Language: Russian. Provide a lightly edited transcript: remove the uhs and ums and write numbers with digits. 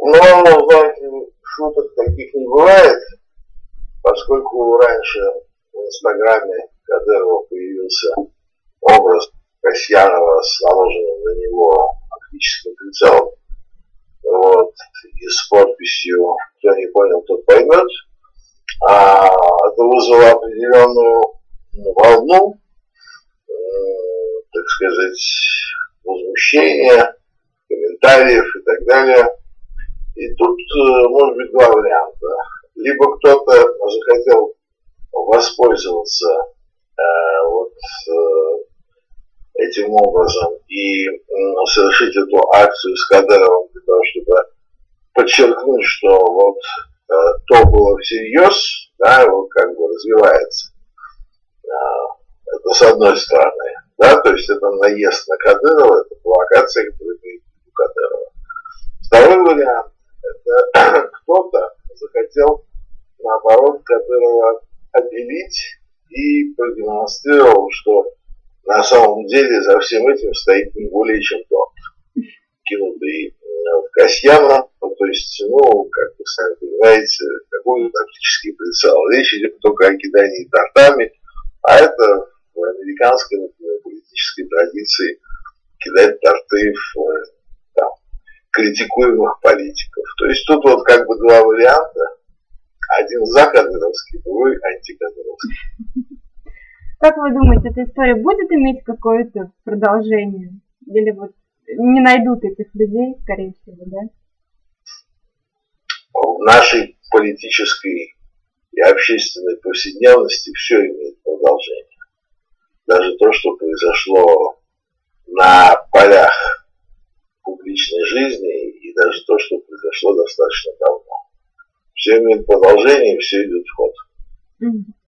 знаете, шуток таких не бывает, поскольку раньше в Инстаграме Кадырова появился образ Касьянова с наложенным на него оптическим прицелом, вот, и с подписью «Кто не понял, тот поймет». Это вызвало определенную волну, так сказать, возмущения, комментариев и так далее. И тут может быть два варианта. Либо кто-то захотел воспользоваться этим образом и совершить эту акцию с Кадыровым для того, чтобы подчеркнуть, что вот то было всерьез, да, вот как бы развивается. Это с одной стороны, да, то есть это наезд на Кадырова, это провокация, которая имеет у Кадырова. Второй вариант, это кто-то захотел, наоборот, Кадырова обелить и продемонстрировал, что на самом деле за всем этим стоит не более чем торт, кинутый в Касьяна, то есть, как вы сами понимаете, какой оптический прицел. Речь идет только о кидании тортами, а это в американской, например, политической традиции кидать торты в критикуемых политиков. То есть тут вот как бы два варианта. Один за кадыровский, другой антикадыровский. Как вы думаете, эта история будет иметь какое-то продолжение? Или вот не найдут этих людей, скорее всего, да? В нашей политической и общественной повседневности все имеет продолжение. Даже то, что произошло на полях публичной жизни, и даже то, что произошло достаточно давно. Все имеет продолжение, и все идет в ход.